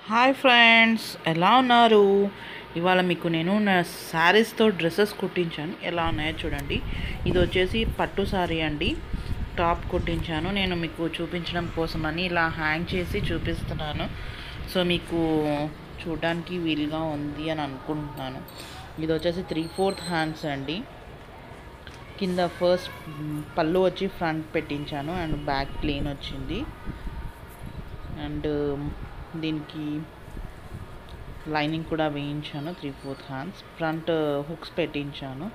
Hi friends, ఎలా ఉన్నారు? ఇవాళ మీకు నేను నా శారీస్తో డ్రెస్సెస్ కుట్టించాను. ఎలా ఉన్నాయో చూడండి. ఇది వచ్చేసి పట్టు శారీ అండి. టాప్ కుట్టించాను. నేను మీకు చూపించడం కోసమని ఇలా హ్యాంగ్ చేసి చూపిస్తున్నాను. సో మీకు చూడడానికి వీలుగా ఉంది అని అనుకుంటున్నాను. ఇది వచ్చేసి 3/4 హ్యాండ్స్ అండి. కింద ఫస్ట్ పళ్ళు వచ్చి ఫ్రంట్ పెట్టించాను అండ్ బ్యాక్ ప్లెయిన్ వచ్చింది. అండ్ దీనికి లైనింగ్ కూడా వేయించాను. 3/4 హ్యాండ్స్ ఫ్రంట్ హుక్స్ పెట్టించాను.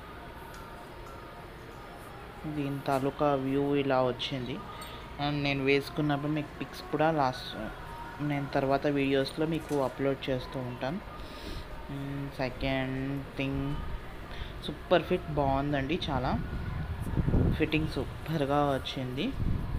దీని తాలూకా వ్యూ ఇలా వచ్చింది. అండ్ నేను వేసుకున్నప్పుడు మీకు పిక్స్ కూడా నేను తర్వాత వీడియోస్లో మీకు అప్లోడ్ చేస్తూ ఉంటాను. సెకండ్ థింగ్, సూపర్ ఫిట్ బాగుందండి. చాలా ఫిట్టింగ్ సూపర్గా వచ్చింది.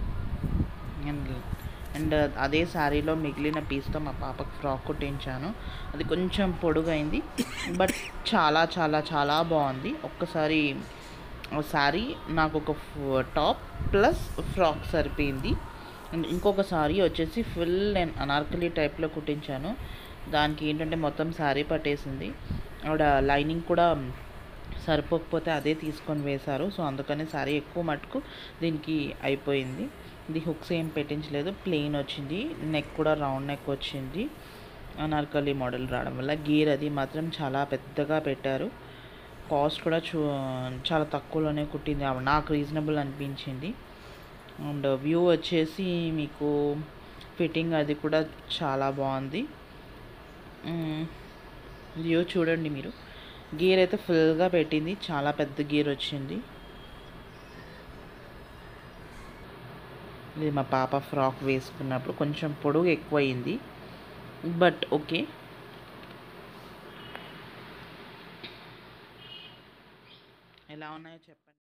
అండ్ అదే శారీలో మిగిలిన పీస్తో మా పాపకు ఫ్రాక్ కుట్టించాను. అది కొంచెం పొడుగైంది, బట్ చాలా చాలా చాలా బాగుంది. ఒక్కసారి శారీ నాకు ఒక టాప్ ప్లస్ ఫ్రాక్ సరిపోయింది. అండ్ ఇంకొక శారీ వచ్చేసి ఫుల్ నేను అనార్కలి టైప్లో కుట్టించాను. దానికి ఏంటంటే మొత్తం శారీ పట్టేసింది. ఆవిడ లైనింగ్ కూడా సరిపోకపోతే అదే తీసుకొని వేశారు. సో అందుకని శారీ ఎక్కువ మటుకు దీనికి అయిపోయింది. ఇది హుక్స్ ఏం పెట్టించలేదు, ప్లెయిన్ వచ్చింది. నెక్ కూడా రౌండ్ నెక్ వచ్చింది. అనార్కలి మోడల్ రావడం వల్ల గేర్ అది మాత్రం చాలా పెద్దగా పెట్టారు. కాస్ట్ కూడా చాలా తక్కువలోనే కుట్టింది. నాకు రీజనబుల్ అనిపించింది. అండ్ వ్యూ వచ్చేసి మీకు ఫిట్టింగ్ అది కూడా చాలా బాగుంది. వ్యూ చూడండి మీరు. గేర్ అయితే ఫుల్గా పెట్టింది, చాలా పెద్ద గేర్ వచ్చింది. ఇది మా పాప ఫ్రాక్ వేసుకున్నప్పుడు కొంచెం పొడవు ఎక్కువ అయింది, బట్ ఓకే. ఎలా ఉన్నాయో చెప్పండి.